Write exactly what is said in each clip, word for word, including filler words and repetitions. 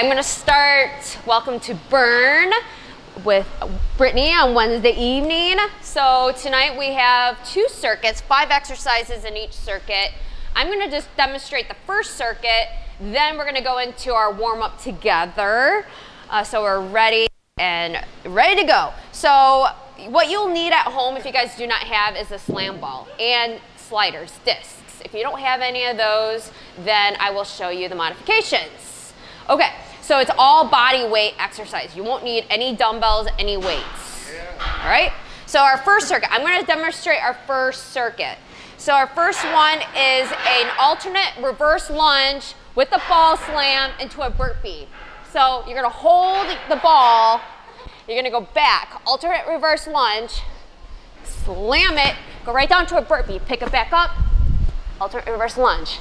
I'm gonna start Welcome to Burn with Brittany on Wednesday evening. So tonight we have two circuits, five exercises in each circuit. I'm gonna just demonstrate the first circuit, then we're gonna go into our warm-up together. Uh, so we're ready and ready to go. So what you'll need at home, if you guys do not have, is a slam ball and sliders, discs. If you don't have any of those, then I will show you the modifications. Okay, so it's all body weight exercise. You won't need any dumbbells, any weights. All right, so our first circuit, I'm gonna demonstrate our first circuit. So our first one is an alternate reverse lunge with the ball slam into a burpee. So you're gonna hold the ball, you're gonna go back, alternate reverse lunge, slam it, go right down to a burpee, pick it back up, alternate reverse lunge,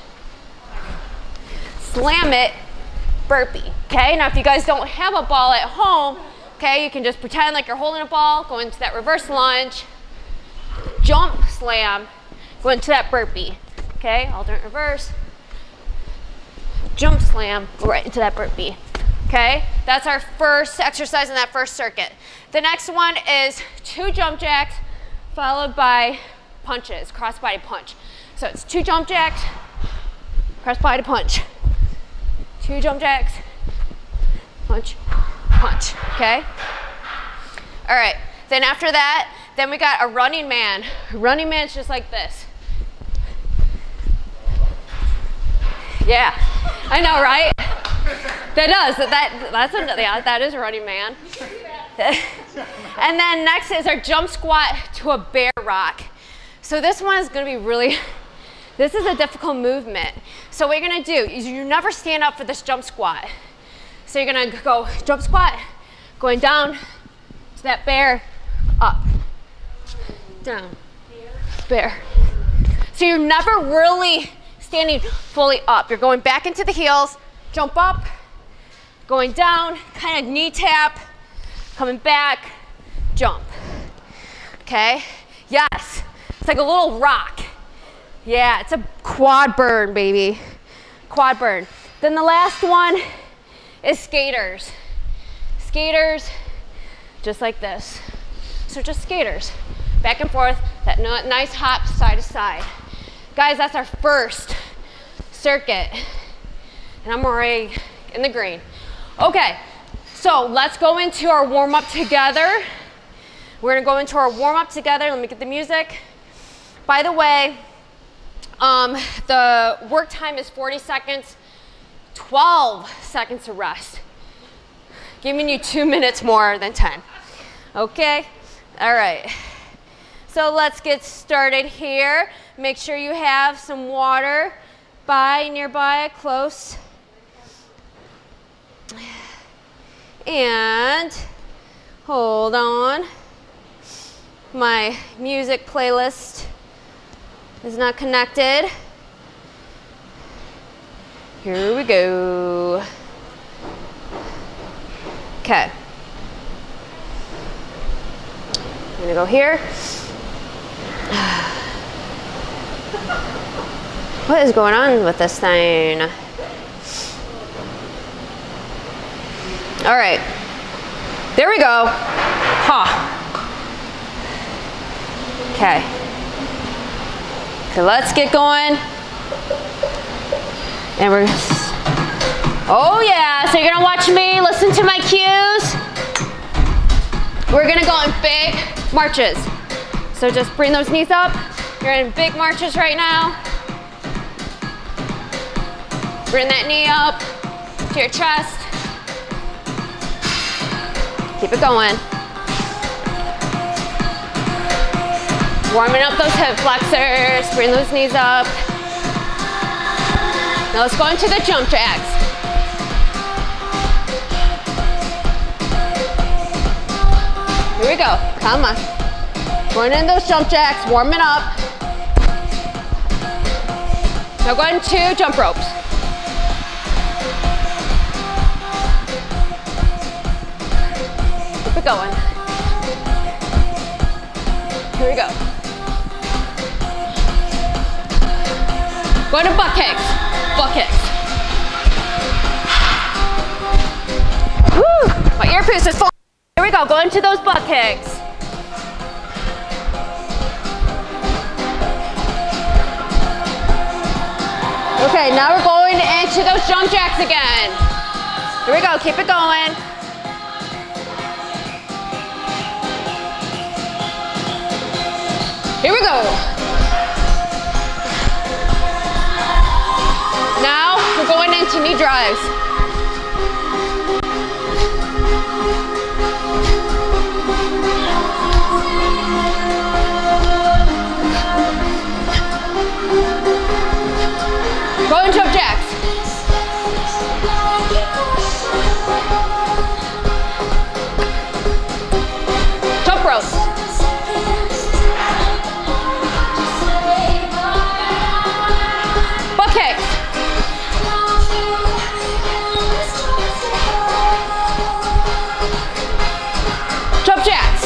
slam it, burpee. Okay, now if you guys don't have a ball at home, okay, you can just pretend like you're holding a ball, go into that reverse lunge, jump, slam, go into that burpee. Okay, alternate reverse, jump, slam, go right into that burpee. Okay, that's our first exercise in that first circuit. The next one is two jump jacks followed by punches, cross body punch. So it's two jump jacks, cross body punch. Two jump jacks, punch, punch, okay? All right, then after that, then we got a running man. Running man's just like this. Yeah, I know, right? That does, that, that's a, yeah, that is a running man. And then next is our jump squat to a bear rock. So this one is gonna be really, this is a difficult movement. So what you're gonna do is you never stand up for this jump squat. So you're gonna go jump squat, going down to that bear, up, down, bear. So you're never really standing fully up. You're going back into the heels, jump up, going down, kind of knee tap, coming back, jump. Okay, yes, it's like a little rock. Yeah, it's a quad burn, baby. Quad burn. Then the last one is skaters. Skaters, just like this. So just skaters. Back and forth, that nice hop side to side. Guys, that's our first circuit. And I'm already in the green. Okay, so let's go into our warm-up together. We're gonna go into our warm-up together. Let me get the music. By the way, Um, the work time is forty seconds, twelve seconds to rest. Giving you two minutes more than ten. Okay, all right. So let's get started here. Make sure you have some water by, nearby, close. And hold on. My music playlist is not connected. Here we go. Okay. I'm gonna go here. What is going on with this thing? All right. There we go. Ha. Okay. Okay, let's get going. And we're, oh yeah, so you're gonna watch me, listen to my cues. We're gonna go in big marches. So just bring those knees up. You're in big marches right now. Bring that knee up to your chest. Keep it going. Warming up those hip flexors, bring those knees up. Now let's go into the jump jacks. Here we go, come on. Going in those jump jacks, warming up. Now go into jump ropes. Keep it going. Here we go. Go to butt kicks. Butt kicks. go, go into those butt kicks. Okay, now we're going into those jump jacks again. Here we go, keep it going. Here we go. Now we're going into knee drives. Go and jump jacks. Jump ropes. Butt kicks. Jump jacks.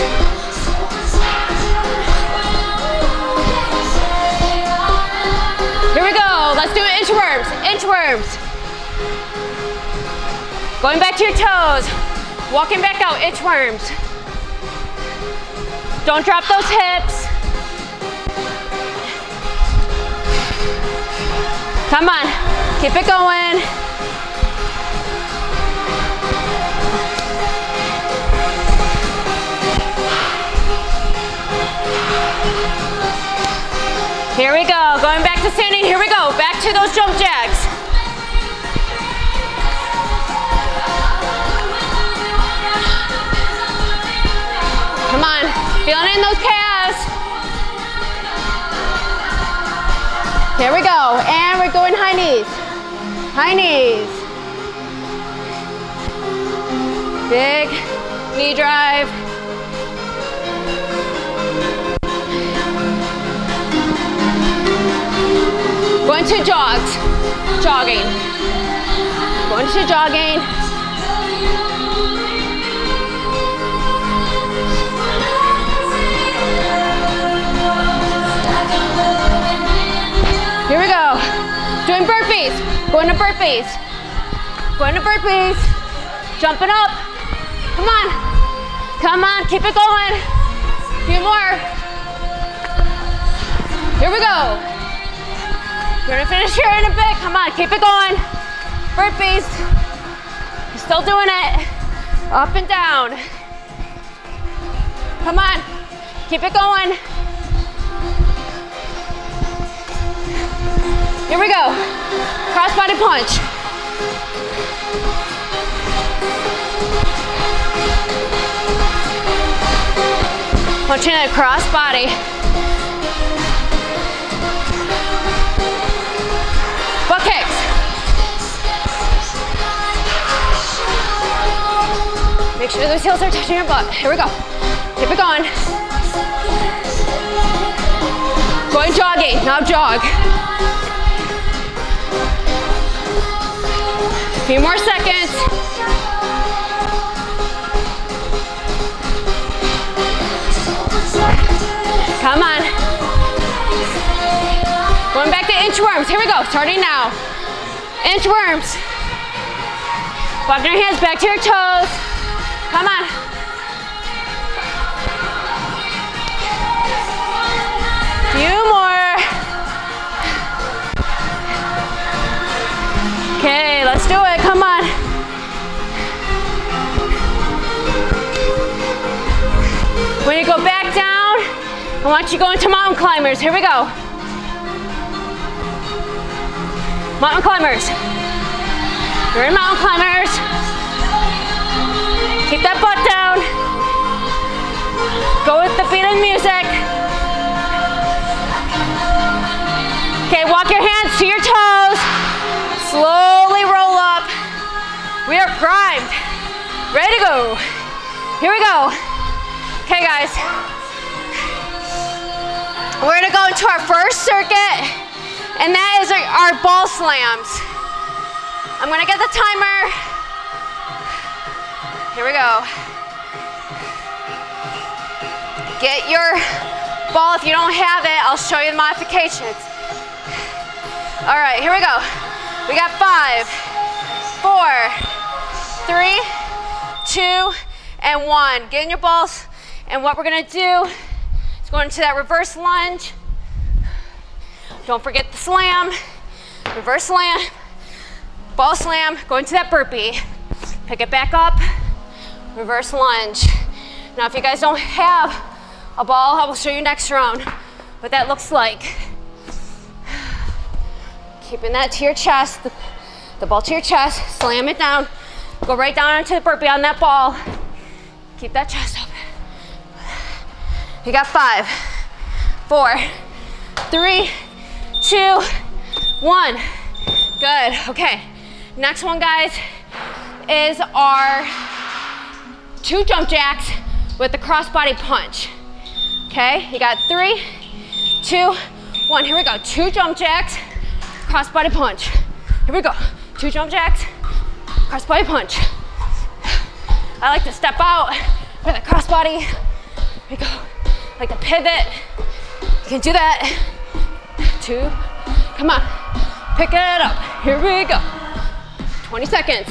Here we go. Let's do inchworms. Inchworms. Going back to your toes. Walking back out. Inchworms. Don't drop those hips. Come on. Keep it going. Here we go, going back to standing, here we go, back to those jump jacks. Come on, feeling in those calves. Here we go, and we're going high knees. High knees. Big knee drive. Going to jogs, jogging. Going to jogging. Here we go. Doing burpees. Going to burpees. Going to burpees. Jumping up. Come on. Come on, keep it going. A few more. Here we go. We're gonna finish here in a bit. Come on, keep it going. Burpees. You're still doing it. Up and down. Come on, keep it going. Here we go. Cross-body punch. Punching it across body. Butt kicks. Make sure those heels are touching your butt. Here we go. Keep it going. Going jogging. Now jog. A few more seconds. Come on. Going back to inchworms. Here we go. Starting now. Inchworms. Walking your hands back to your toes. Come on. Few more. Okay, let's do it. Come on. When you go back down, I want you to go into mountain climbers. Here we go. Mountain climbers. You're in mountain climbers. Keep that butt down. Go with the beat of the music. Okay, walk your hands to your toes. Slowly roll up. We are primed. Ready to go. Here we go. Okay, guys. We're gonna go into our first circuit, and that is our, our ball slams. I'm gonna get the timer. Here we go. Get your ball. If you don't have it, I'll show you the modifications. All right, here we go. We got five, four, three, two, and one. Get in your balls, and what we're gonna do is go into that reverse lunge. Don't forget the slam, reverse slam, ball slam, go into that burpee. Pick it back up, reverse lunge. Now if you guys don't have a ball, I will show you next round what that looks like. Keeping that to your chest, the, the ball to your chest, slam it down, go right down into the burpee on that ball. Keep that chest open. You got five, four, three, two, one. Good, okay. Next one, guys, is our two jump jacks with the crossbody punch. Okay, you got three, two, one. Here we go, two jump jacks, crossbody punch. Here we go, two jump jacks, crossbody punch. I like to step out with a crossbody. Here we go, like to pivot. You can do that. Two, come on, pick it up. Here we go, twenty seconds.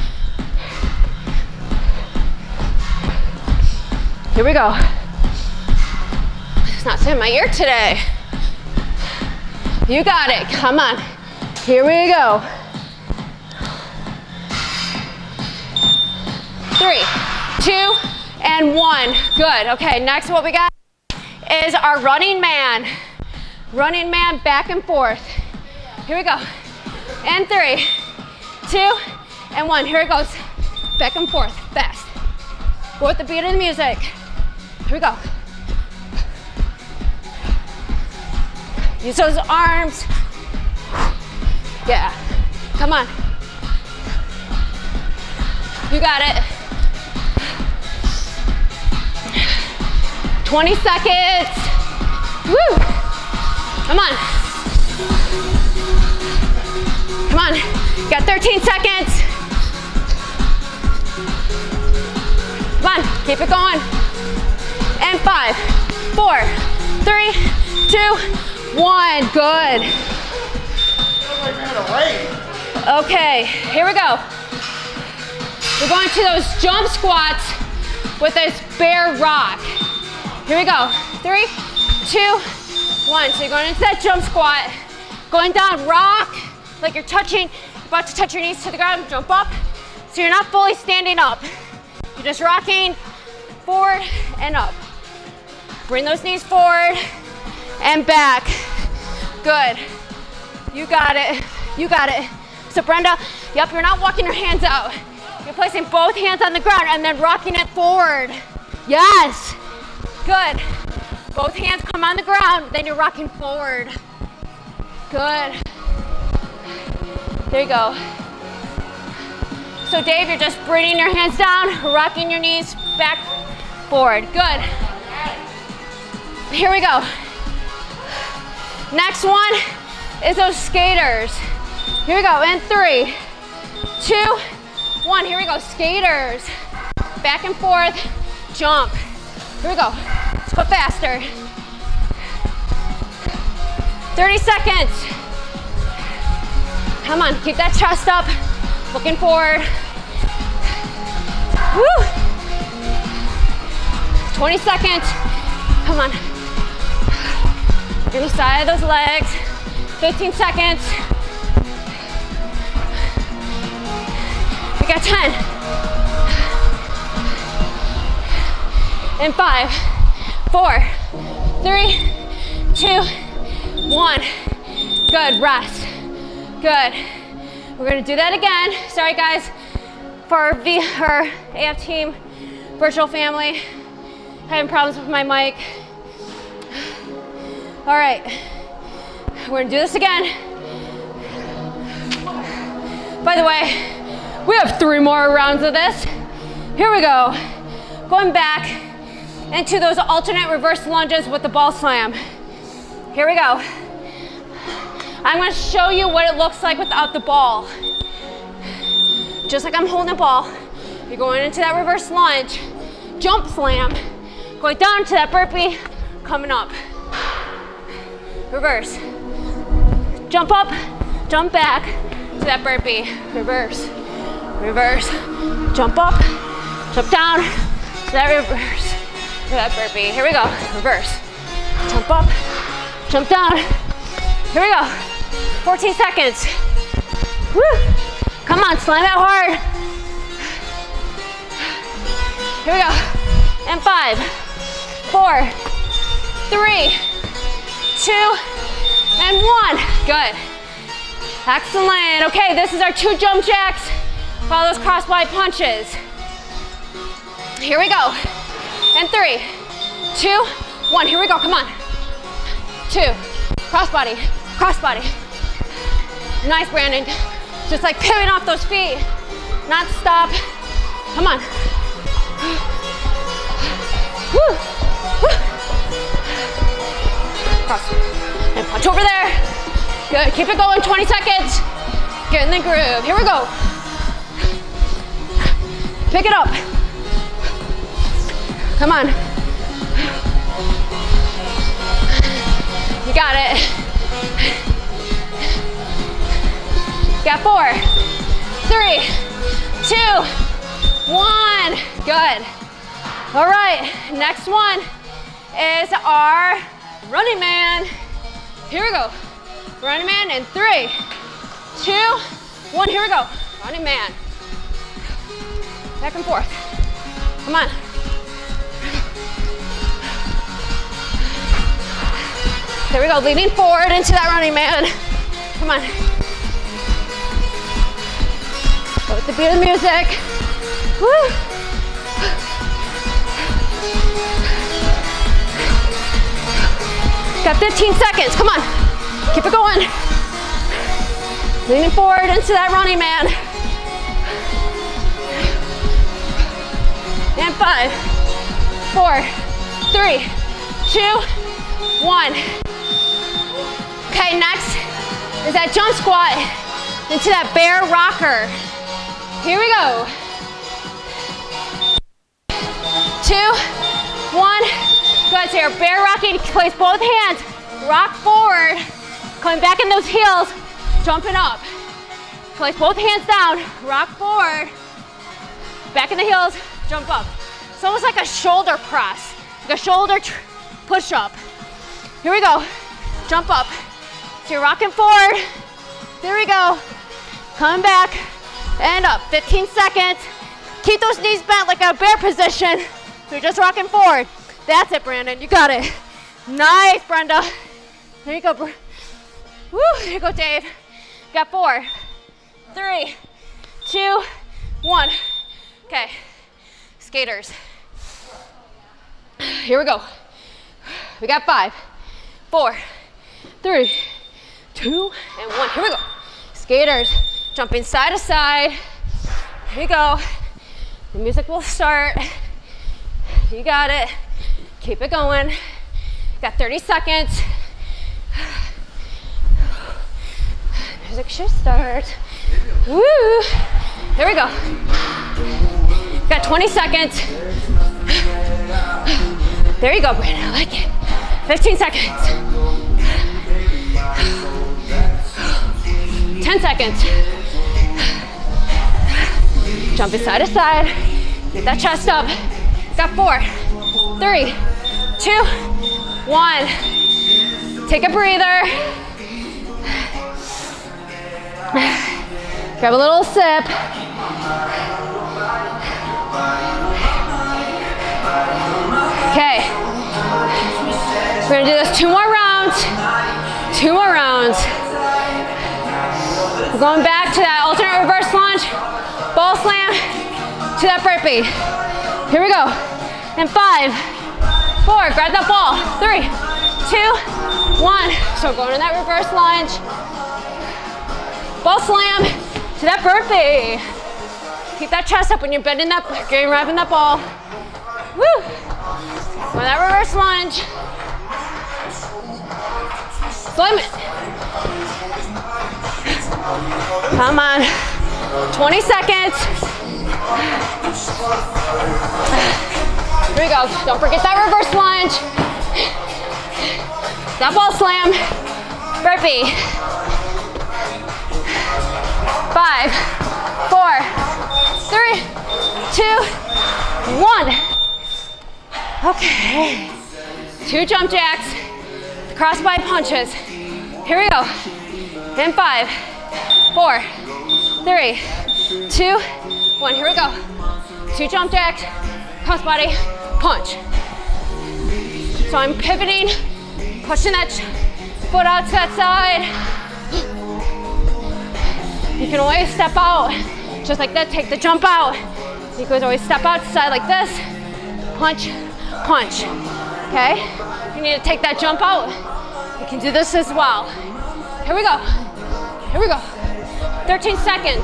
Here we go. It's not saying my ear today. You got it, come on. Here we go. Three, two, and one. Good, okay, next what we got is our running man. Running man back and forth. Here we go. And three, two, and one. Here it goes. Back and forth, fast. Go with the beat of the music. Here we go. Use those arms. Yeah, come on. You got it. twenty seconds. Woo! Come on. Come on. You got thirteen seconds. Come on, keep it going. And five, four, three, two, one. Good. Okay, here we go. We're going to those jump squats with this bear rock. Here we go. Three, two, one. So you're going into that jump squat, going down, rock, like you're touching, about to touch your knees to the ground, jump up. So you're not fully standing up. You're just rocking forward and up. Bring those knees forward and back. Good. You got it. You got it. So Brenda, yep, you're not walking your hands out. You're placing both hands on the ground and then rocking it forward. Yes. Good. Both hands come on the ground, then you're rocking forward. Good. There you go. So Dave, you're just bringing your hands down, rocking your knees back, forward. Good. Here we go. Next one is those skaters. Here we go, in three, two, one. Here we go, skaters. Back and forth, jump. Here we go, let's go faster. thirty seconds. Come on, keep that chest up, looking forward. Woo! twenty seconds, come on. Get the side of those legs, fifteen seconds. We got ten. And five, four, three, two, one. Good, rest. Good. We're gonna do that again. Sorry guys, for our, v our A F team, virtual family, having problems with my mic. All right, we're gonna do this again. By the way, we have three more rounds of this. Here we go. Going back into those alternate reverse lunges with the ball slam. Here we go. I'm gonna show you what it looks like without the ball. Just like I'm holding the ball, you're going into that reverse lunge, jump slam, going down to that burpee, coming up. Reverse. Jump up, jump back to that burpee. Reverse, reverse. Jump up, jump down, that reverse, that burpee. Here we go, reverse. Jump up, jump down. Here we go, fourteen seconds. Woo. Come on, slam that hard. Here we go, and five, four, three, two, and one. Good. Excellent. Okay, this is our two jump jacks. Follow those cross body punches. Here we go. And three, two, one. Here we go. Come on. Two. Cross body. Cross body. Nice, Brandon. Just like pivoting off those feet. Not stop. Come on. Woo. Woo. Cross. And punch over there. Good. Keep it going. twenty seconds. Get in the groove. Here we go. Pick it up. Come on. You got it. Got four, three, two, one. Good. All right, next one is our running man. Here we go. Running man in three, two, one. Here we go. Running man. Back and forth. Come on. There we go, leaning forward into that running man. Come on. Go with the beat of the music. Woo. Got fifteen seconds, come on. Keep it going. Leaning forward into that running man. And five, four, three, two, one. Okay, next is that jump squat into that bear rocker. Here we go. Two, one. Good, so you're bear rocking, place both hands, rock forward, coming back in those heels, jumping up. Place both hands down, rock forward, back in the heels, jump up. It's almost like a shoulder press, like a shoulder push up. Here we go, jump up. So you're rocking forward, there we go. Coming back and up, fifteen seconds. Keep those knees bent like a bear position. So you're just rocking forward. That's it, Brandon, you got it. Nice, Brenda. There you go, Br Woo, there you go, Dave. Got four, three, two, one. Okay, skaters. Here we go. We got five, four, three, two, and one. Here we go. Skaters, jumping side to side. Here you go. The music will start. You got it. Keep it going. Got thirty seconds. Music should start. Woo! Here we go. Got twenty seconds. There you go, Brandon. I like it. fifteen seconds. ten seconds. Jumping side to side. Get that chest up. Got four, three, two, one. Take a breather. Grab a little sip. Okay. We're gonna do this two more rounds. Two more rounds. We're going back to that alternate reverse lunge, ball slam to that burpee. Here we go. And five, four, grab that ball. Three, two, one. So going in that reverse lunge, ball slam to that burpee. Keep that chest up when you're bending that, getting wrapping that ball. Woo! Go in that reverse lunge. Slam it. Come on. twenty seconds. Here we go. Don't forget that reverse lunge. That ball slam. Burpee. Five, four, three, two, one. Okay. Two jump jacks, crossbody punches. Here we go. In five, four, three, two, one. Here we go. Two jump jacks, crossbody punch. So I'm pivoting, pushing that foot out to that side. You can always step out, just like that, take the jump out. You can always step out to the side like this, punch, punch, okay? You need to take that jump out. You can do this as well. Here we go, here we go. thirteen seconds.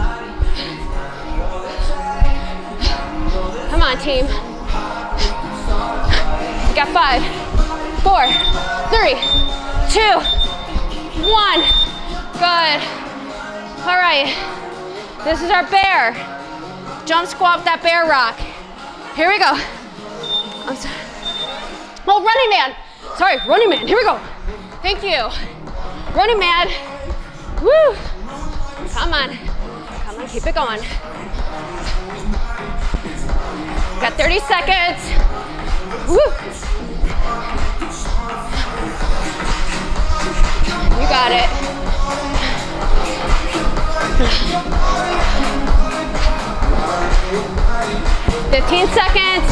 Come on, team. You got five, four, three, two, one. Good. All right, this is our bear. Jump squat with that bear rock. Here we go. I'm sorry. Oh, running man. Sorry, running man. Here we go. Thank you. Running man. Woo. Come on. Come on, keep it going. Got thirty seconds. Woo. You got it. fifteen seconds.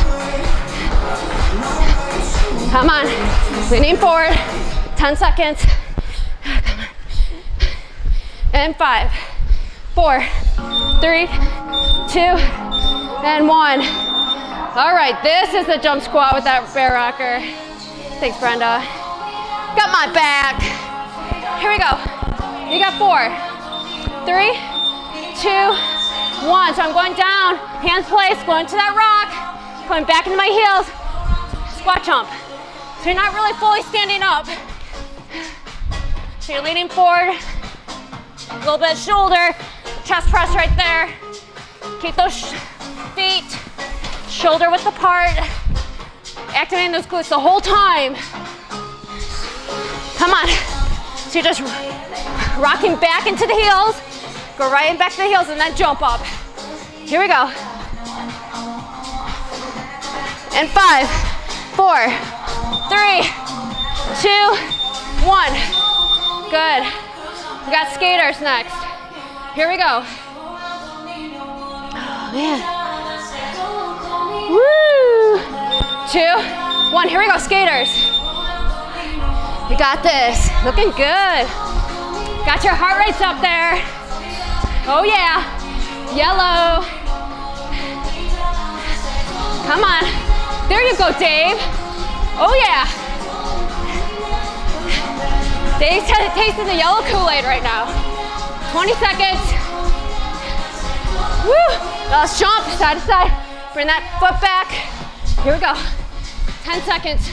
Come on. Leaning forward. ten seconds. Come on. And five, four, three, two, and one. All right, this is the jump squat with that bear rocker. Thanks, Brenda. Got my back. Here we go. You got four, three, two, one. So I'm going down, hands placed, going to that rock, going back into my heels, squat jump. So you're not really fully standing up. So you're leaning forward, a little bit of shoulder, chest press right there. Keep those feet shoulder width apart, activating those glutes the whole time. Come on. So you're just rocking back into the heels, go right and back to the heels, and then jump up. Here we go. And five, four, three, two, one. Good. We got skaters next. Here we go. Oh, man. Woo! Two, one. Here we go, skaters. You got this. Looking good. Got your heart rates up there. Oh yeah. Yellow. Come on. There you go, Dave. Oh yeah. Dave's tasting the yellow Kool-Aid right now. twenty seconds. Woo! Now let's jump side to side. Bring that foot back. Here we go. ten seconds.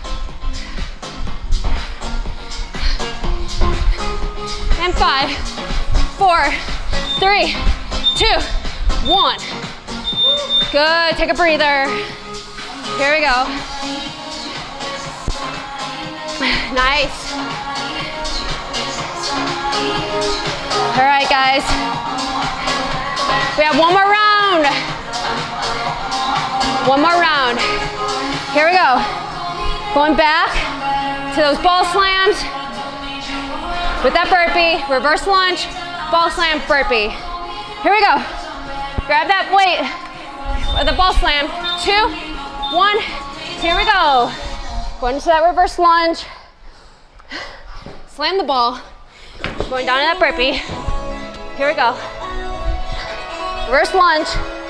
And five, four, three, two, one. Good, take a breather. Here we go. Nice. All right, guys. We have one more round. One more round. Here we go. Going back to those ball slams. With that burpee, reverse lunge, ball slam, burpee. Here we go. Grab that weight with the ball slam. Two, one, here we go. Going into that reverse lunge. Slam the ball. Going down to that burpee. Here we go. Reverse lunge.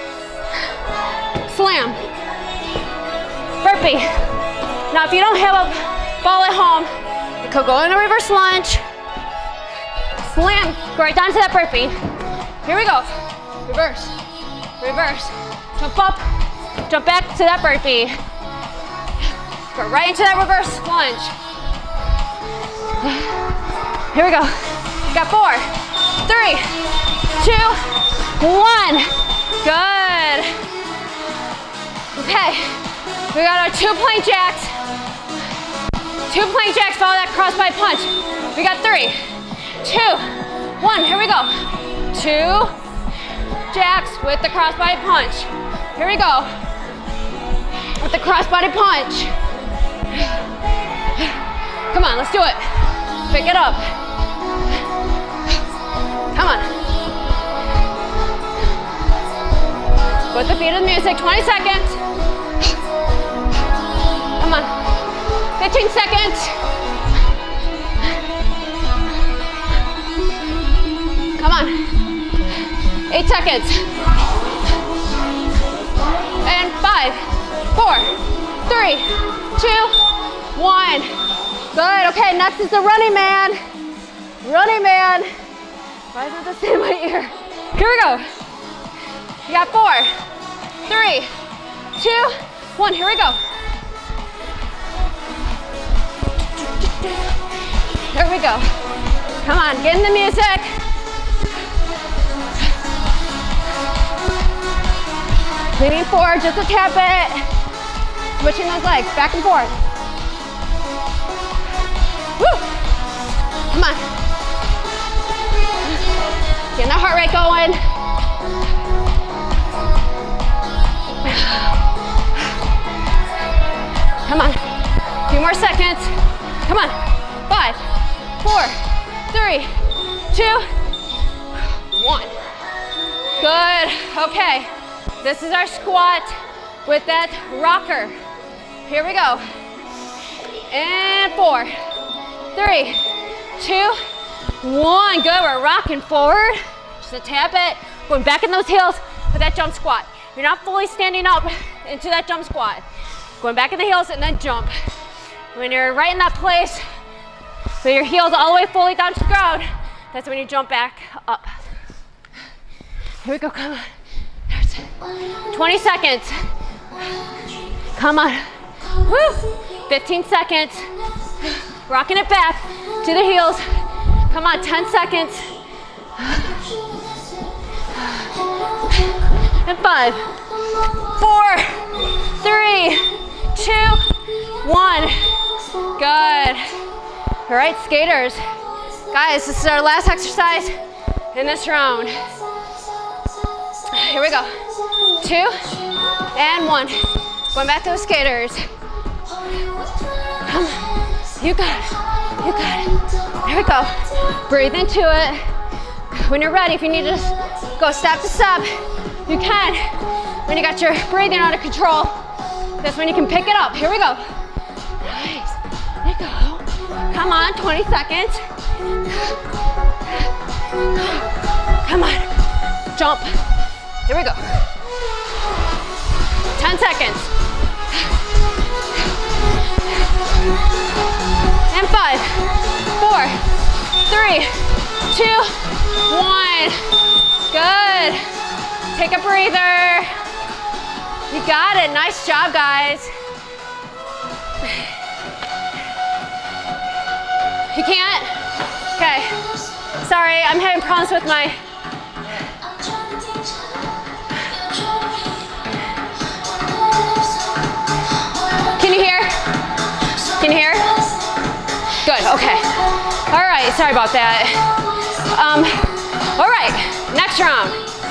Slam. Burpee. Now if you don't have a ball at home, you could go in a reverse lunge. Slam, go right down to that burpee. Here we go. Reverse, reverse. Jump up, jump back to that burpee. Go right into that reverse lunge. Here we go. Got four, three, two, one. Good. Okay, we got our two plank jacks. Two plank jacks, follow that crossbody punch. We got three. Two, one, here we go. Two jacks with the crossbody punch. Here we go. with the crossbody punch. Come on, let's do it. Pick it up. Come on. Put the beat of the music, twenty seconds. Come on. fifteen seconds. Come on. Eight seconds. And five, four, three, two, one. Good. Okay, next is the running man. Running man. Why isn't this in my ear? Here we go. You got four, three, two, one. Here we go. Here we go. Come on, get in the music. Leaning forward just a tad bit. Switching those legs back and forth. Woo! Come on. Getting the heart rate going. Come on. A few more seconds. Come on. Five, four, three, two, one. Good. Okay. This is our squat with that rocker. Here we go. And four, three, two, one. Good. We're rocking forward. Just a tap it. Going back in those heels with that jump squat. You're not fully standing up into that jump squat. Going back in the heels and then jump. When you're right in that place, so your heels all the way fully down to the ground, that's when you jump back up. Here we go, come on. There's twenty seconds. Come on. Woo. fifteen seconds. Rocking it back to the heels. Come on, ten seconds. And five, four, three, two, one. Good. All right, skaters. Guys, this is our last exercise in this round. Here we go. Two and one. Going back to the skaters. Come on. You got it. You got it. Here we go. Breathe into it. When you're ready, if you need to go step to step, you can. When you got your breathing under control, that's when you can pick it up. Here we go. Nice. There you go. Come on, twenty seconds. Come on. Jump. Here we go. ten seconds. And five, four, three, two, one. Good. Take a breather. You got it. Nice job, guys. You can't? Okay. Sorry, I'm having problems with my... Can you hear? Can you hear? Good, okay. All right, sorry about that. Um, all right, next round.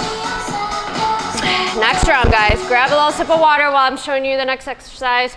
Next round, guys. Grab a little sip of water while I'm showing you the next exercise.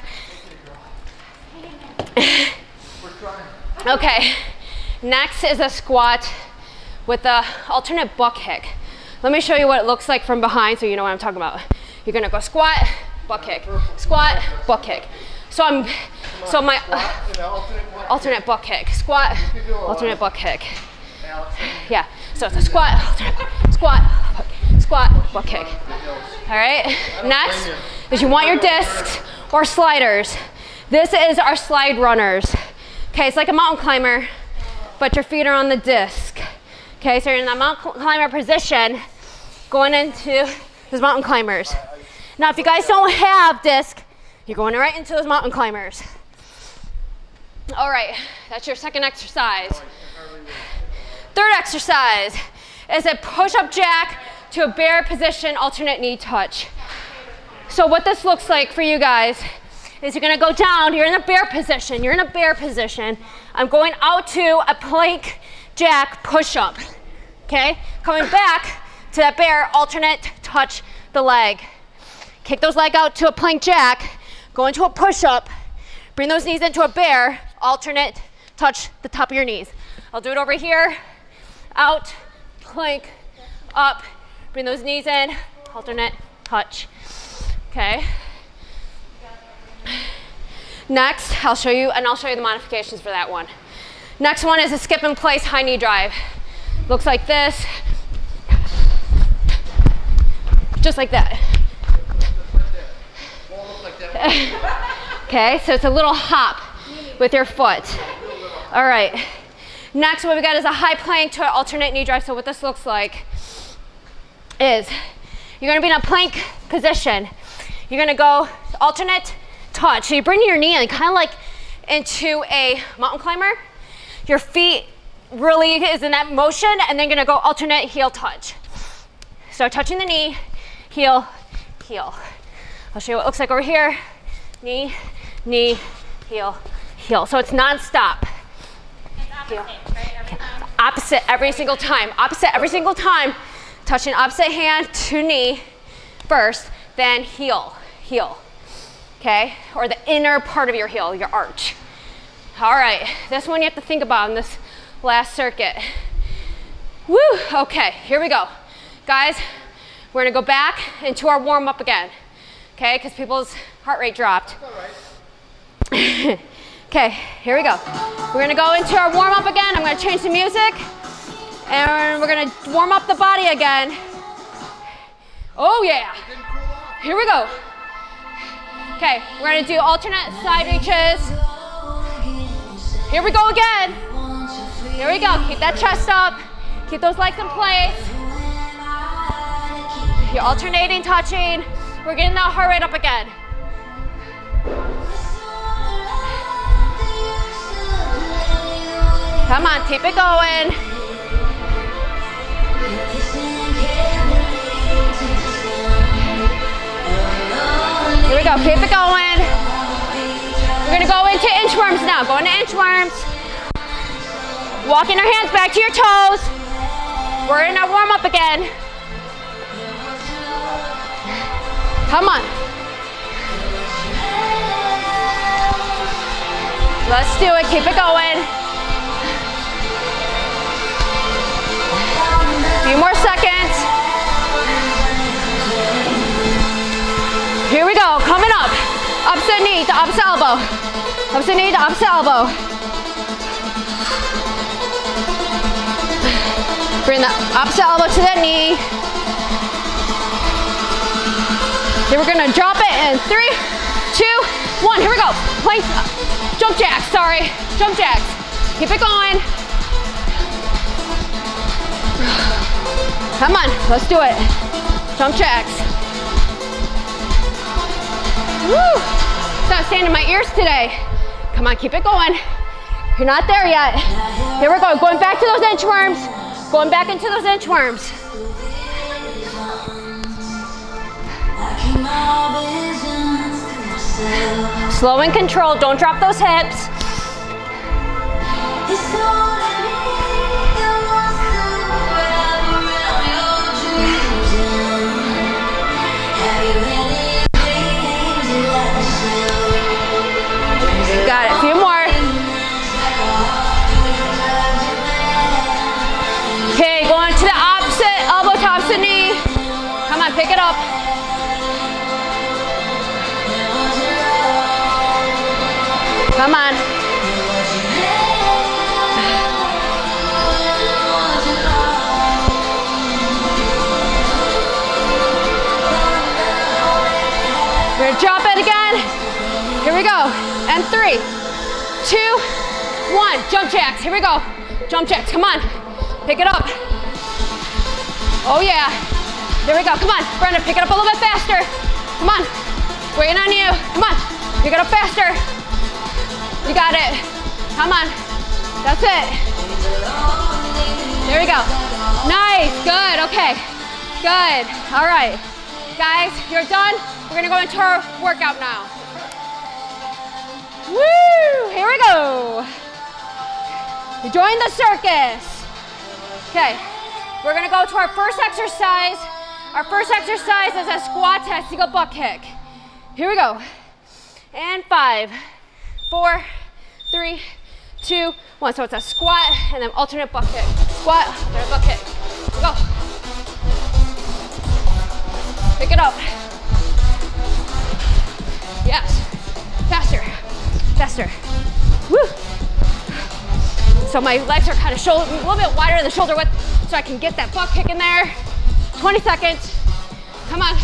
Okay, next is a squat with the alternate butt kick. Let me show you what it looks like from behind so you know what I'm talking about. You're gonna go squat, butt kick, squat, butt kick. So I'm, so my uh, alternate butt kick, squat, alternate butt kick. Yeah, so it's a squat, alternate, squat, squat, butt kick. All right, next is you want your discs or sliders. This is our slide runners. Okay, it's like a mountain climber, but your feet are on the disc. Okay, so you're in that mountain climber position going into those mountain climbers. Now, if you guys don't have disc, you're going right into those mountain climbers. All right, that's your second exercise. Third exercise is a push-up jack to a bear position, alternate knee touch. So what this looks like for you guys is you're gonna go down, you're in a bear position, you're in a bear position. I'm going out to a plank jack push-up, okay? Coming back to that bear, alternate touch the leg. Kick those leg out to a plank jack, Go into a push-up. Bring those knees into a bear. Alternate, touch the top of your knees. I'll do it over here. Out, plank, up. Bring those knees in. Alternate, touch. Okay. Next, I'll show you, and I'll show you the modifications for that one. Next one is a skip in place high knee drive. Looks like this. Just like that. Okay, so it's a little hop with your foot. All right. Next, what we got is a high plank to an alternate knee drive. So what this looks like is you're gonna be in a plank position. You're gonna go alternate touch. So you bring your knee in kind of like into a mountain climber. Your feet really is in that motion, and then gonna go alternate heel touch. So touching the knee, heel, heel. I'll show you what it looks like over here. Knee, knee, heel, heel. So it's non-stop. It's opposite, right? Every time? Opposite every single time. Opposite every single time. Touching opposite hand to knee first, then heel, heel. Okay? Or the inner part of your heel, your arch. All right, this one you have to think about in this last circuit. Woo, okay, here we go. Guys, we're gonna go back into our warm up again. Okay, because people's heart rate dropped. Okay, here we go. We're gonna go into our warm up again. I'm gonna change the music, and we're gonna warm up the body again. Oh yeah, here we go. Okay, we're gonna do alternate side reaches. Here we go again. Here we go. Keep that chest up. Keep those legs in place. You're alternating, touching. We're getting that heart rate up again. Come on, keep it going. Here we go. Keep it going. We're gonna go into inchworms now. Go into inchworms. Walking our hands back to your toes. We're in our warm up again. Come on. Let's do it. Keep it going. A few more seconds. Here we go. Coming up. Opposite knee to opposite elbow. Opposite knee to opposite elbow. Bring the opposite elbow to that knee. Then we're gonna drop it in three, two, one. Here we go. Plank, jump jacks, sorry. Jump jacks. Keep it going. Come on, let's do it. Jump jacks. Woo! Stop standing in my ears today. Come on, keep it going. You're not there yet. Here we go, going back to those inchworms. Going back into those inchworms. Slow and controlled, don't drop those hips. Got it, a few more. Okay, going to the opposite elbow to opposite knee. Come on, pick it up. Come on. We're gonna drop it again. Here we go. And three, two, one. Jump jacks. Here we go. Jump jacks. Come on. Pick it up. Oh yeah. There we go. Come on. Brenda, pick it up a little bit faster. Come on. Waiting on you. Come on. Pick it up faster. You got it. Come on. That's it. There we go. Nice. Good. Okay. Good. All right. Guys, you're done. We're going to go into our workout now. Woo! Here we go. Join the circus. Okay. We're going to go to our first exercise. Our first exercise is a squat test, single butt kick. Here we go. And five, four, three, two, one. So it's a squat and then alternate butt kick. Squat, alternate butt kick. Go. Pick it up. Yes. Faster. Faster. Woo. So my legs are kind of shoulder, a little bit wider than the shoulder width, so I can get that butt kick in there. twenty seconds. Come on.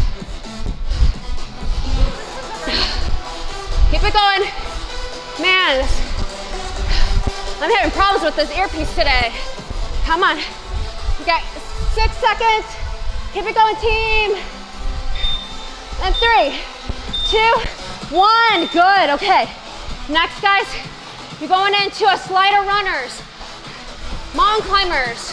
Keep it going. Man, I'm having problems with this earpiece today. Come on. You got six seconds. Keep it going, team. And three, two, one. Good. Okay. Next, guys, you're going into a slider runners, mountain climbers.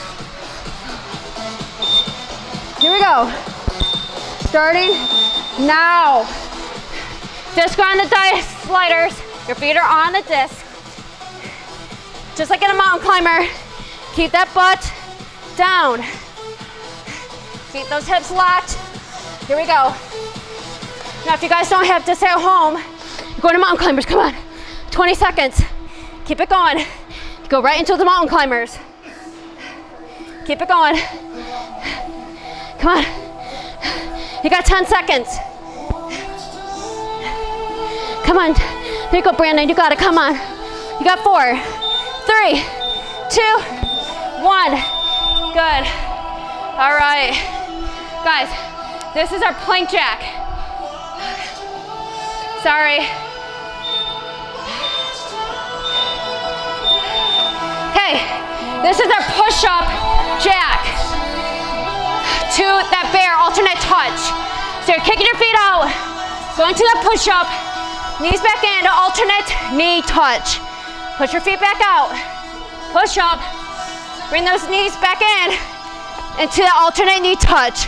Here we go. Starting now. Disc on the dice sliders. Your feet are on the disc. Just like in a mountain climber. Keep that butt down. Keep those hips locked. Here we go. Now, if you guys don't have disc at home, go to mountain climbers. Come on. twenty seconds. Keep it going. Go right into the mountain climbers. Keep it going. Come on. You got ten seconds. Come on. There you go, Brandon. You got it. Come on. You got four, three, two, one. Good. All right. Guys, this is our plank jack. Sorry. Okay. This is our push-up jack to that bear alternate touch. So you're kicking your feet out, going to that push-up, knees back in to alternate knee touch. Push your feet back out, push up, bring those knees back in into the alternate knee touch.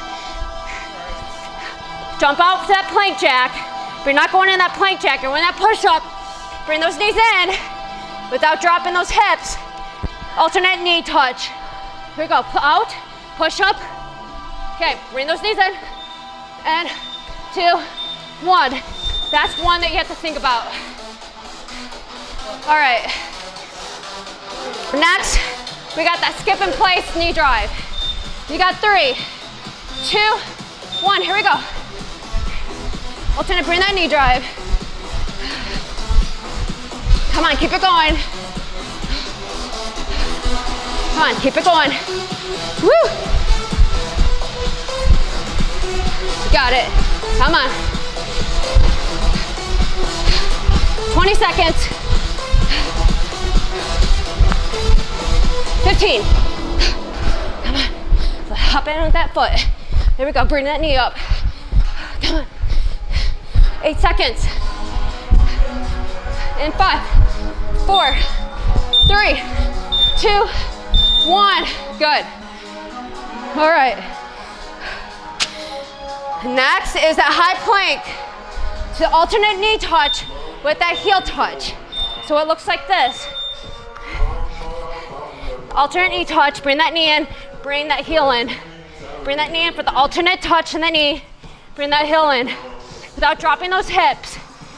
Jump out to that plank jack. But you're not going in that plank jack, you're in that push-up. Bring those knees in without dropping those hips. Alternate knee touch. Here we go, out, push up. Okay, bring those knees in. And two, one. That's one that you have to think about. All right. Next, we got that skip in place knee drive. You got three, two, one. Here we go. Alternate, bring that knee drive. Come on, keep it going. Come on, keep it going. Woo! You got it. Come on. twenty seconds. fifteen. Come on. Hop in with that foot. There we go. Bring that knee up. Come on. Eight seconds. In five, four, three, two, one. Good. All right. Next is that high plank to alternate knee touch with that heel touch. So it looks like this. Alternate knee touch, bring that knee in, bring that heel in. Bring that knee in for the alternate touch in the knee. Bring that heel in without dropping those hips.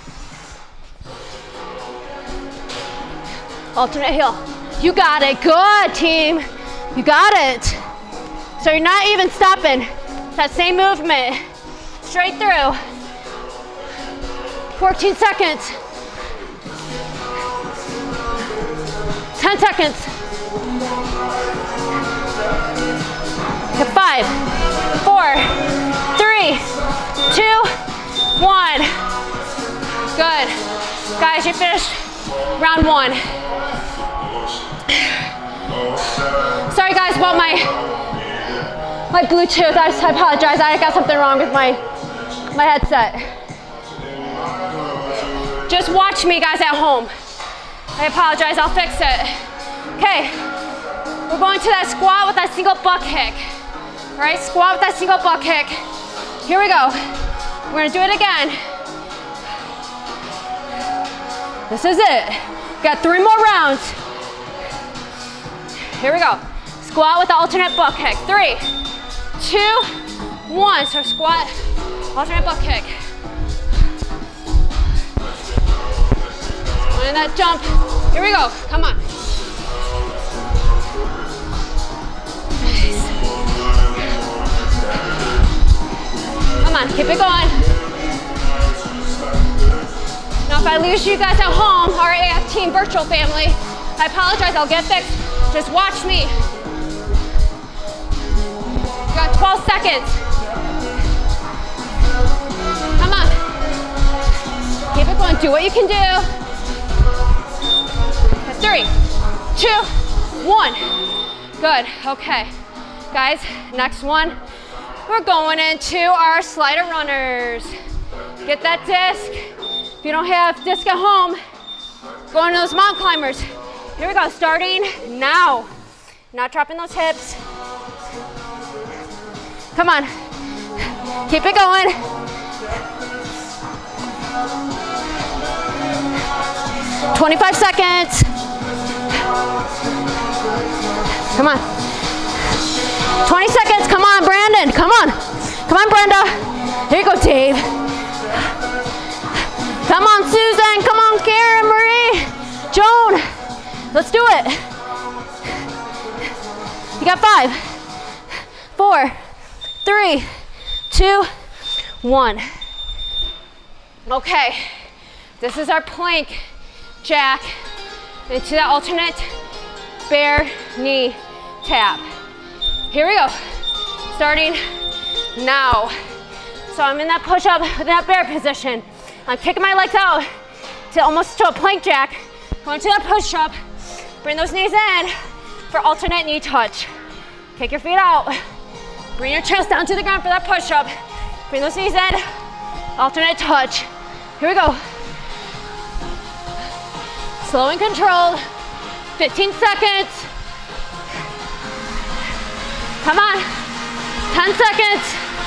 Alternate heel. You got it, good team. You got it. So you're not even stopping. It's that same movement. Straight through. fourteen seconds. ten seconds. Five, four, three, two, one. Good. Guys, you finished round one. Sorry guys about my my Bluetooth. I, I apologize. I got something wrong with my my headset. Just watch me, guys, at home. I apologize. I'll fix it. Okay. We're going to that squat with that single butt kick. All right, squat with that single butt kick. Here we go. We're gonna do it again. This is it. Got three more rounds. Here we go. Squat with the alternate butt kick. Three, two, one. So squat, alternate butt kick. Find that jump. Here we go. Come on. Come on, keep it going. Now if I lose you guys at home, our A F team virtual family, I apologize, I'll get fixed. Just watch me. You got twelve seconds. Come on. Keep it going, do what you can do. Three, two, one. Good, okay. Guys, next one. We're going into our slider runners. Get that disc. If you don't have disc at home, go into those mountain climbers. Here we go, starting now. Not dropping those hips. Come on, keep it going. twenty-five seconds. Come on. twenty seconds, come on, Brandon, come on. Come on, Brenda. Here you go, Dave. Come on, Susan, come on, Karen, Marie, Joan. Let's do it. You got five, four, three, two, one. Okay, this is our plank jack into that alternate bear knee tap. Here we go, starting now. So I'm in that push-up, in that bear position. I'm kicking my legs out to almost to a plank jack, going to that push-up, bring those knees in for alternate knee touch. Kick your feet out, bring your chest down to the ground for that push-up, bring those knees in, alternate touch. Here we go. Slow and controlled, fifteen seconds. Come on, ten seconds.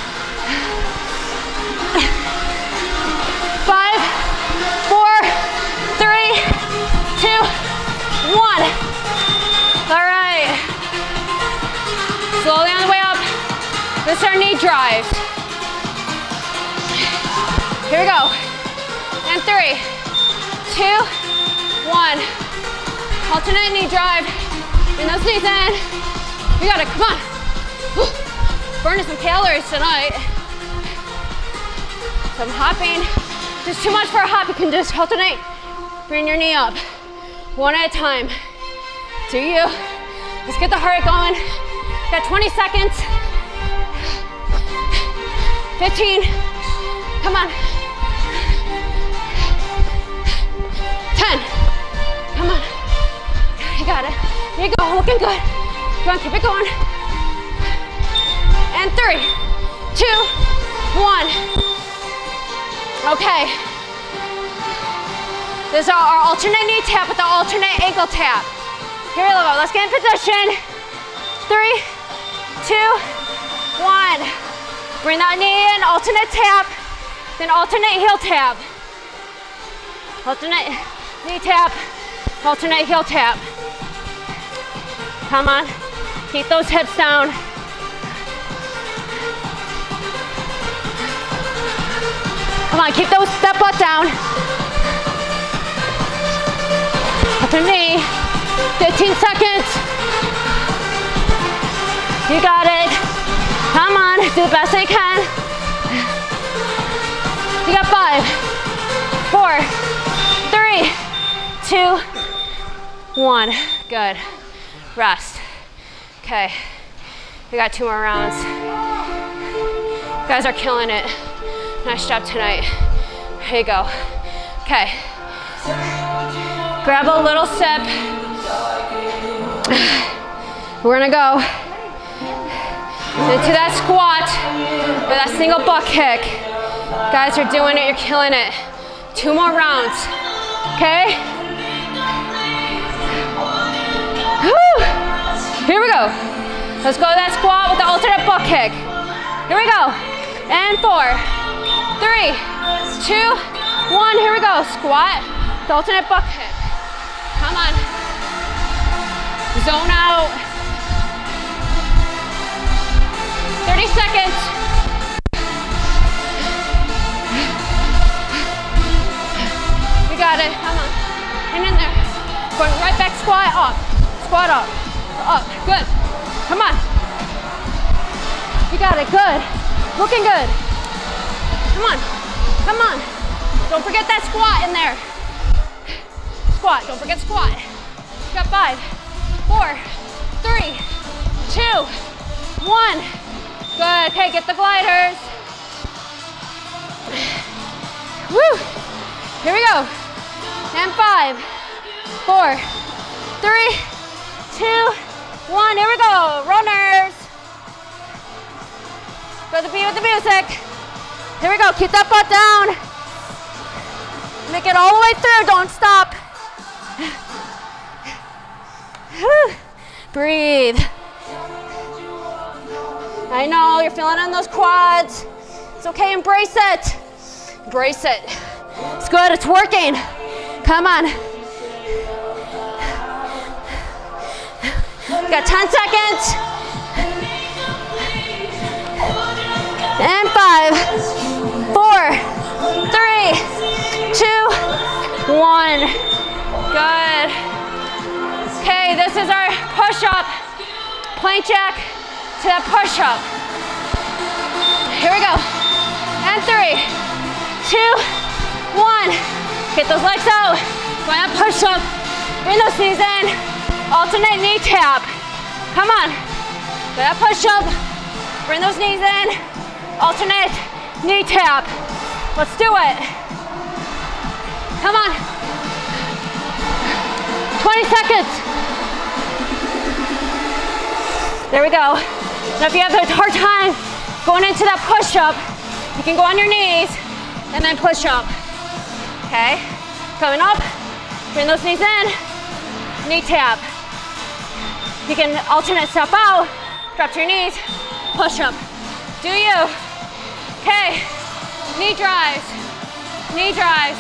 Five, four, three, two, one. All right. Slowly on the way up. This is our knee drive. Here we go. And three, two, one. Alternate knee drive. Bring those knees in. You got it, come on. Woo. Burning some calories tonight. Some hopping. Just too much for a hop. You can just alternate. Bring your knee up. One at a time. Do you. Let's get the heart rate going. Got twenty seconds. fifteen. Come on. ten. Come on. You got it. There you go. Looking good. Come on, keep it going. And three, two, one. Okay. This is our alternate knee tap with the alternate ankle tap. Here we go. Let's get in position. Three, two, one. Bring that knee in, alternate tap, then alternate heel tap. Alternate knee tap, alternate heel tap. Come on, keep those hips down. Come on, keep those, that butt down. Alternate knee, fifteen seconds. You got it. Come on, do the best you can. You got five, four, three, two, one. Good. Rest. Okay. We got two more rounds. You guys are killing it. Nice job tonight. Here you go. Okay. Grab a little sip. We're gonna go into that squat with that single butt kick. Guys, you're doing it, you're killing it. Two more rounds, okay? Woo! Here we go. Let's go to that squat with the alternate butt kick. Here we go. And four, three, two, one. Here we go. Squat, the alternate butt kick. Come on. Zone out. thirty seconds. You got it, come on. Hang in there. Going right back, squat up. Squat up. Up. Good. Come on. You got it. Good. Looking good. Come on. Come on. Don't forget that squat in there. Squat. Don't forget squat. You got five, four, three, two, one. Good. Okay, get the gliders. Woo. Here we go. And five, four, three, two, one. Here we go. Runners. Go to the beat with the music. Here we go. Keep that butt down. Make it all the way through. Don't stop. Breathe. I know you're feeling on those quads. It's okay. Embrace it. Embrace it. It's good. It's working. Come on. Got ten seconds. And five, four, three, two, one. Good. Okay, this is our push-up. Plank jack to that push-up. Here we go. And three, two, one. Get those legs out. Go ahead and push up. Bring those knees in. Alternate knee tap. Come on. Go ahead, push up. Bring those knees in. Alternate knee tap. Let's do it. Come on. twenty seconds. There we go. Now if you have a hard time going into that push-up, you can go on your knees and then push up. Okay? Coming up. Bring those knees in. Knee tap. You can alternate step out. Drop to your knees. Push up. Do you? Okay. Knee drives. Knee drives.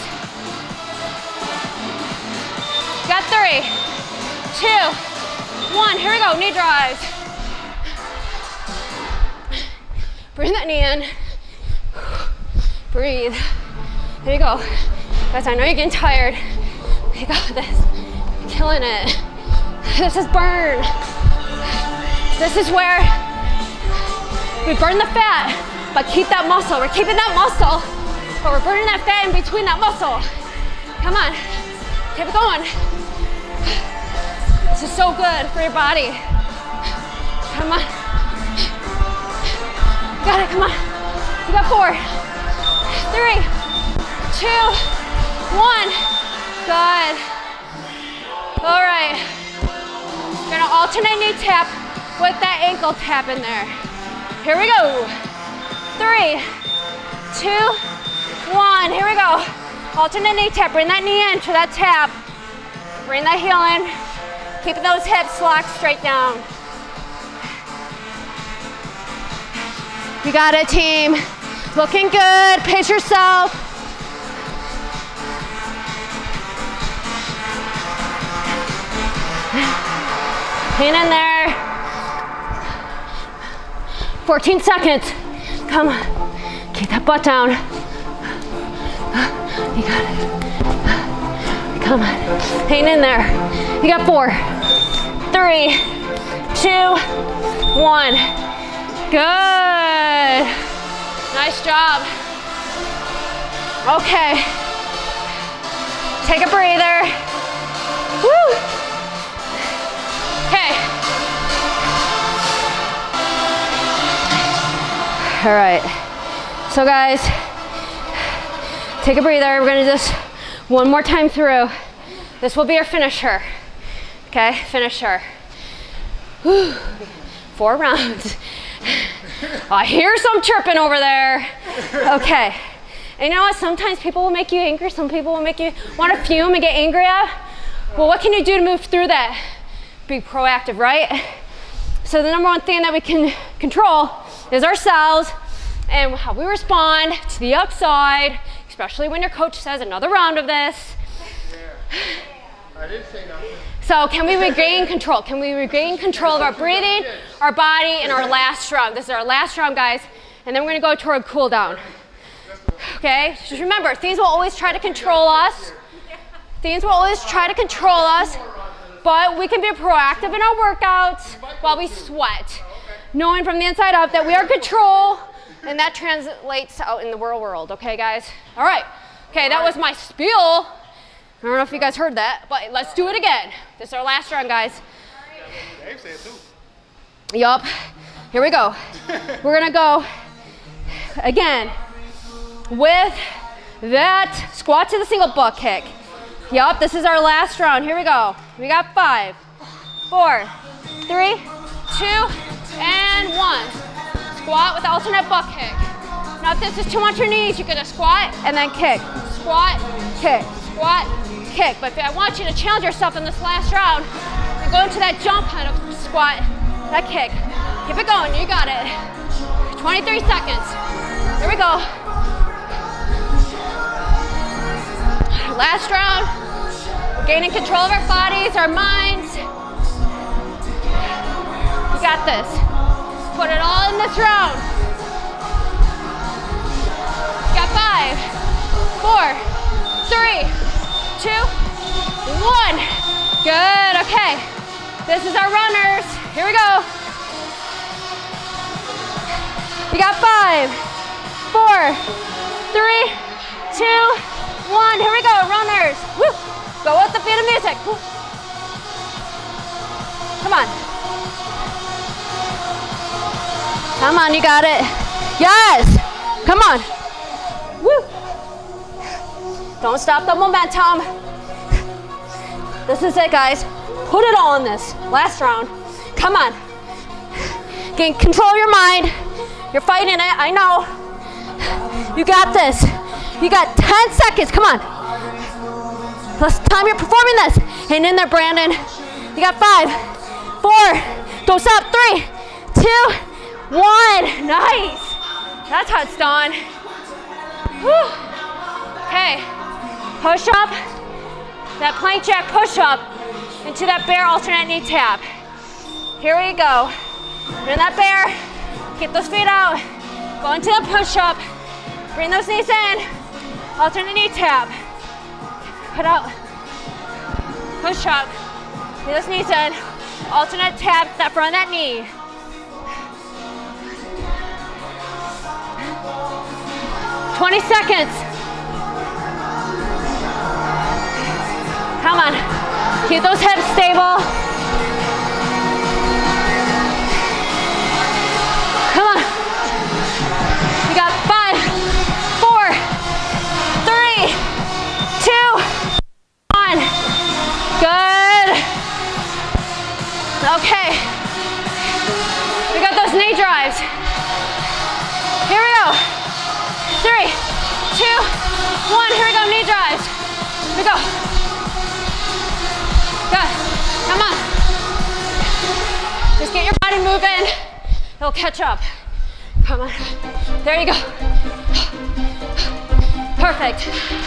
Got three, two, one. Here we go. Knee drives. Bring that knee in. Breathe. There you go. Guys, I know you're getting tired. You got this. You're killing it. This is burn. This is where we burn the fat, but keep that muscle. We're keeping that muscle, but we're burning that fat in between that muscle. Come on. Keep it going. This is so good for your body. Come on. Got it, come on. You got four, three, two, one. Good. All right. We're gonna alternate knee tap with that ankle tap in there. Here we go. Three, two, one. Here we go. Alternate knee tap. Bring that knee in to that tap. Bring that heel in. Keep those hips locked straight down. You got it, team. Looking good. Pace yourself. Hang in there. fourteen seconds. Come on. Keep that butt down. You got it. Come on. Hang in there. You got four, three, two, one. Good. Nice job. Okay. Take a breather. Woo. Okay. All right. So guys, take a breather. We're gonna just one more time through. This will be our finisher. Okay, finisher. Whew. Four rounds. I hear some chirping over there. Okay. And you know what? Sometimes people will make you angry. Some people will make you want to fume and get angry at. Well, what can you do to move through that? Be proactive, right? So the number one thing that we can control is ourselves and how we respond to the outside, especially when your coach says another round of this. Yeah. I didn't say nothing. So can we regain control? Can we regain control of our breathing, our body, in our last round? This is our last round, guys. And then we're gonna go toward a cool down. Okay, just remember, things will always try to control us. Things will always try to control us, but we can be proactive in our workouts while we sweat, knowing from the inside out that we are in control, and that translates out in the real world, okay, guys? All right. Okay, that was my spiel. I don't know if you guys heard that, but let's do it again. This is our last round, guys. Dave said too. Yup. Here we go. We're gonna go again with that squat to the single butt kick. Yup, this is our last round. Here we go. We got five, four, three, two, and one. Squat with the alternate butt kick. Now if this is too much your knees, you're gonna squat and then kick. Squat, kick, squat, kick. But if I want you to challenge yourself in this last round and go into that jump kind of squat, that kick. Keep it going, you got it. twenty-three seconds. Here we go. Last round. We're gaining control of our bodies, our minds. You got this. Put it all in this round. Got five, four, three, two, one. Good, okay. This is our runners. Here we go. You got five, four, three, two, one. Here we go, runners. Woo. Go with the beat of music. Woo. Come on. Come on, you got it. Yes. Come on. Woo. Don't stop the momentum. This is it, guys. Put it all in this last round. Come on. Gain control of your mind. You're fighting it, I know. You got this. You got ten seconds, come on. Last time you're performing this. Hang in there, Brandon. You got five, four, don't stop, three, two, one. Nice. That's how it's done. Whew. Okay, push up. That plank jack push up into that bear alternate knee tap. Here we go. You're in that bear. Keep those feet out. Go into the push-up. Bring those knees in. Alternate knee tap. Put out. Push up. Bring those knees in. Alternate tap that front of that knee. twenty seconds. Come on. Keep those hips stable. Come on. We got five, four, three, two, one. Good. Okay. We got those knee drives. Here we go. Three, two, one. Here we go, knee drives. Here we go. Good. Come on. Just get your body moving. It'll catch up. Come on. There you go. Perfect.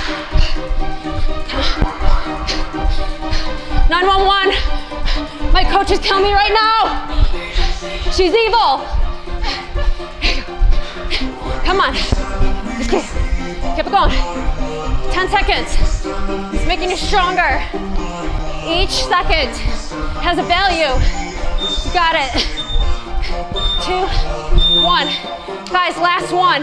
nine one one. My coach is telling me right now. She's evil. Come on. Just keep, keep it going. ten seconds. It's making you stronger. Each second has a value. You got it. Two, one. Guys, last one.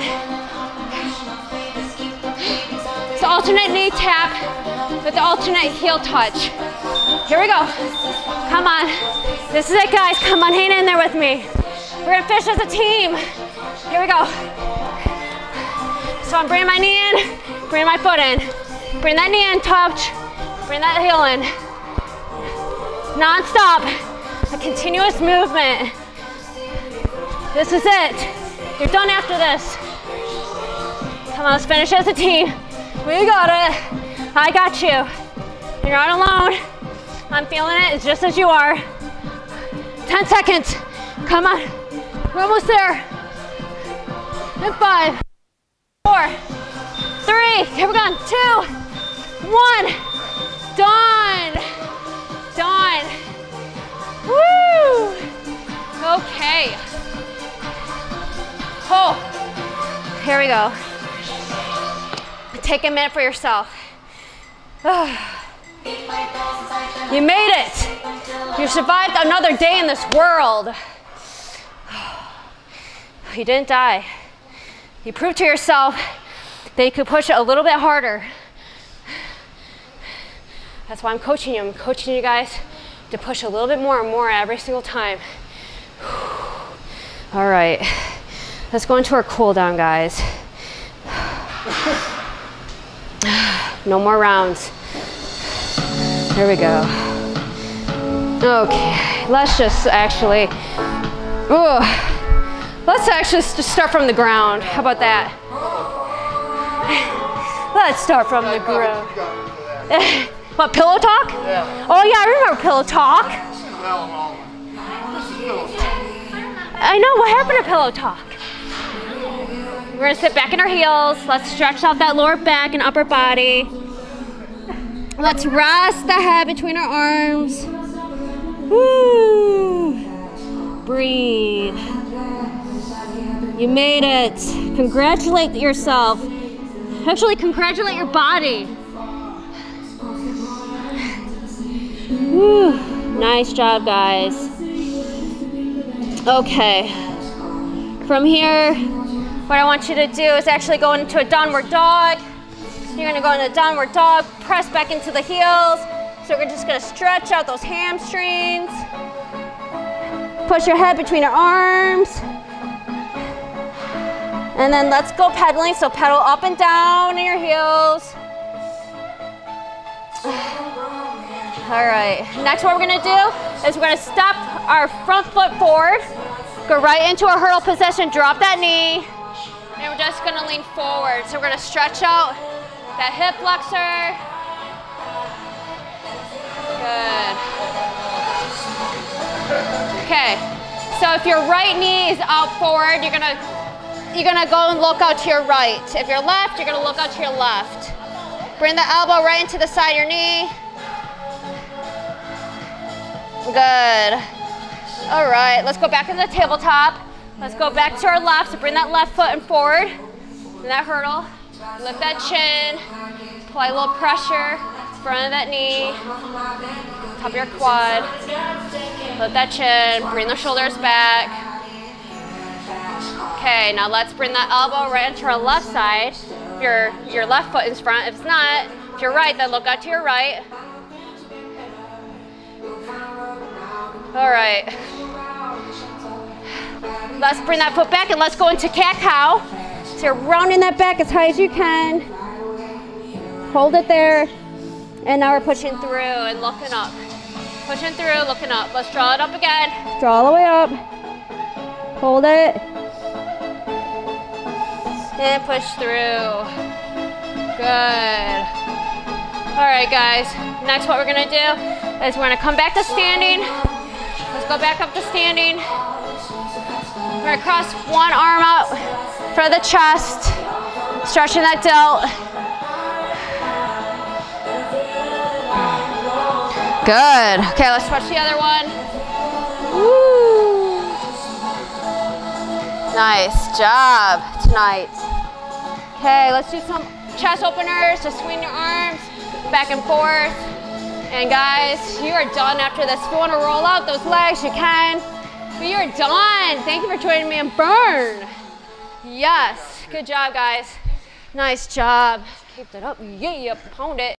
It's the alternate knee tap with the alternate heel touch. Here we go. Come on. This is it, guys. Come on, hang in there with me. We're gonna finish as a team. Here we go. So I'm bringing my knee in, bringing my foot in. Bring that knee in, touch. Bring that heel in. Non-stop. A continuous movement. This is it. You're done after this. Come on, let's finish as a team. We got it. I got you. You're not alone. I'm feeling it. It's just as you are. ten seconds. Come on. We're almost there. And five, four, three, here we go. Two, one. Done. Done. Woo. Okay. Oh, here we go. Take a minute for yourself. You made it. You survived another day in this world. You didn't die. You proved to yourself that you could push it a little bit harder. That's why I'm coaching you. I'm coaching you guys to push a little bit more and more every single time. All right, let's go into our cool down, guys. No more rounds. There we go. Okay, let's just actually, ooh, let's actually just start from the ground. How about that? Let's start from the ground. What, pillow talk? Yeah. Oh yeah, I remember pillow talk. I know, what happened to pillow talk? We're gonna sit back in our heels. Let's stretch out that lower back and upper body. Let's rest the head between our arms. Woo. Breathe. You made it. Congratulate yourself. Actually, congratulate your body. Woo. Nice job, guys. Okay. From here, what I want you to do is actually go into a downward dog. You're gonna go into downward dog, press back into the heels. So we're just gonna stretch out those hamstrings. Push your head between your arms. And then let's go pedaling. So pedal up and down in your heels. All right, next what we're gonna do is we're gonna step our front foot forward, go right into a hurdle position, drop that knee, and we're just gonna lean forward. So we're gonna stretch out that hip flexor. Good. Okay, so if your right knee is out forward, you're gonna, you're gonna go and look out to your right. If you're left, you're gonna look out to your left. Bring the elbow right into the side of your knee. Good. All right, let's go back in the tabletop. Let's go back to our left. So bring that left foot in forward. In that hurdle. Lift that chin. Apply a little pressure. Front of that knee. Top of your quad. Lift that chin. Bring the shoulders back. Okay, now let's bring that elbow right into our left side. If your, your left foot is front. If it's not, if you're right, then look out to your right. All right. Let's bring that foot back and let's go into cat-cow. So you're rounding that back as high as you can. Hold it there. And now we're pushing through and looking up. Pushing through, looking up. Let's draw it up again. Draw all the way up. Hold it. And push through. Good. All right, guys. Next, what we're gonna do is we're gonna come back to standing. Let's go back up to standing. We're gonna cross one arm out for the chest, stretching that delt. Good. Okay, let's stretch the other one. Woo. Nice job tonight. Okay, let's do some chest openers. Just swing your arms back and forth. And guys, you are done after this. If you want to roll out those legs, you can. But you're done. Thank you for joining me in Burn. Yes, good job, guys. Nice job. Keep it up. Yeah, pound it.